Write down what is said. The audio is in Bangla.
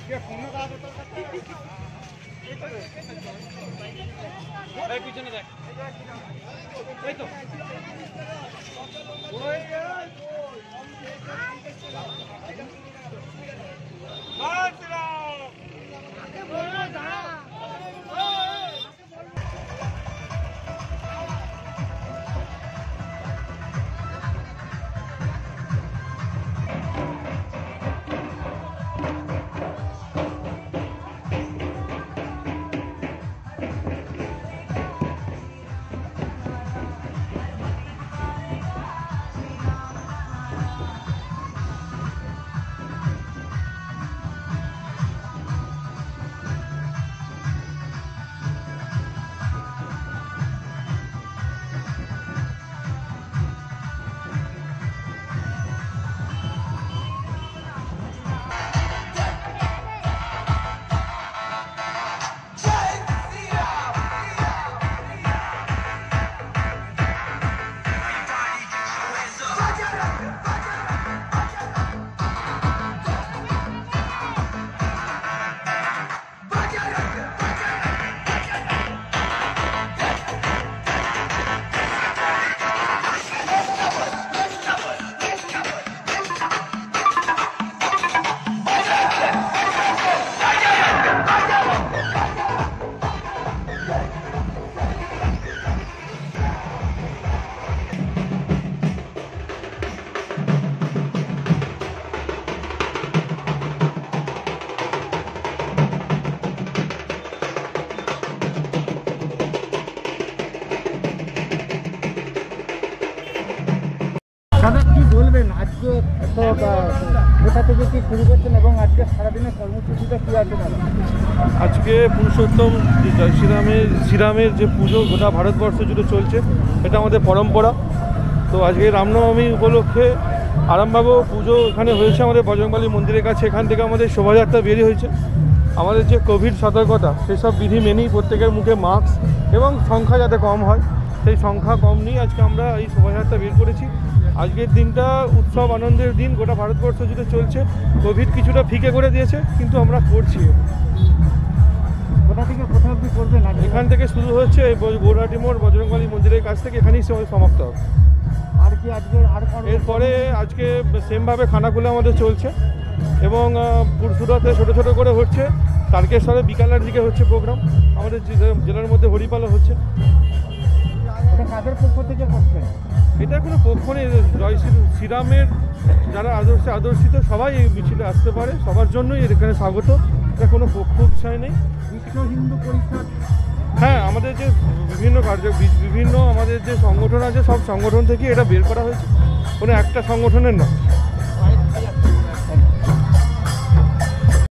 পিছনে দেখ এই তো কি বলবেন আজকে কোথা থেকে কি শুরু করছেন এবং আজকে সারাদিনের কর্মসূচিটা কি আছে? আজকে পুরুষোত্তম শ্রীরামের যে পুজো গোটা ভারতবর্ষ জুড়ে চলছে, এটা আমাদের পরম্পরা। তো আজকে রামনবমী উপলক্ষে আরামবাগও পুজো এখানে হয়েছে আমাদের বজরংবলী মন্দিরের কাছে। এখান থেকে আমাদের শোভাযাত্রা বেরিয়ে হয়েছে। আমাদের যে কোভিড সতর্কতা সেসব বিধি মেনেই প্রত্যেকের মুখে মাস্ক এবং সংখ্যা যাতে কম হয় সেই সংখ্যা কম নিয়ে আজকে আমরা এই শোভাযাত্রা বের করেছি। আজকের দিনটা উৎসব আনন্দের দিন, গোটা ভারতবর্ষ জুড়ে চলছে। কোভিড কিছুটা ফিকে করে দিয়েছে, কিন্তু আমরা করছি। কোথা থেকে কোথাও কি করবেন? এখান থেকে শুরু হচ্ছে গৌরহাটি মোড় বজরংবলী মন্দিরের কাছ থেকে, এখানেই সমাপ্ত হবে। আর কি আজকে এরপরে আজকে সেমভাবে খানাকুলে আমাদের চলছে এবং পুরসুরাতে ছোটো ছোটো করে হচ্ছে। তারকেশ্বরে বিকালের দিকে হচ্ছে প্রোগ্রাম। আমাদের জেলার মধ্যে হরিপালও হচ্ছে। কাদের পক্ষ থেকে করছেন? এটা কোনো পক্ষ নেই। জয় শ্রীরামের যারা আদর্শিত সবাই এই মিছিলে আসতে পারে, সবার জন্যই এখানে স্বাগত। এটা কোনো পক্ষ বিষয় নেই। বিশ্ব হিন্দু পরিষদ, হ্যাঁ, আমাদের যে বিভিন্ন আমাদের যে সংগঠন আছে সব সংগঠন থেকে এটা বের করা হয়েছে, কোনো একটা সংগঠনের নয়।